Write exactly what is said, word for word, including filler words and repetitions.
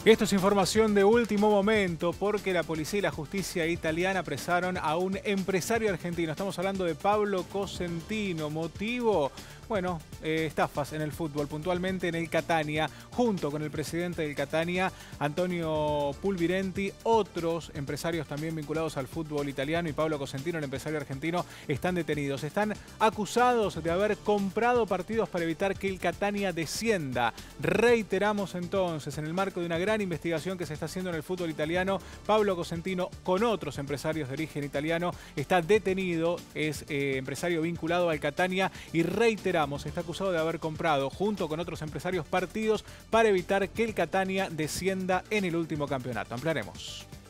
Esto es información de último momento porque la policía y la justicia italiana apresaron a un empresario argentino. Estamos hablando de Pablo Cosentino. ¿Motivo? Bueno, eh, estafas en el fútbol, puntualmente en el Catania, junto con el presidente del Catania, Antonio Pulvirenti. Otros empresarios también vinculados al fútbol italiano y Pablo Cosentino, el empresario argentino, están detenidos. Están acusados de haber comprado partidos para evitar que el Catania descienda. Reiteramos entonces, en el marco de una gran investigación que se está haciendo en el fútbol italiano, Pablo Cosentino, con otros empresarios de origen italiano, está detenido, es eh, empresario vinculado al Catania y reiteramos, está acusado de haber comprado, junto con otros empresarios, partidos para evitar que el Catania descienda en el último campeonato. Ampliaremos.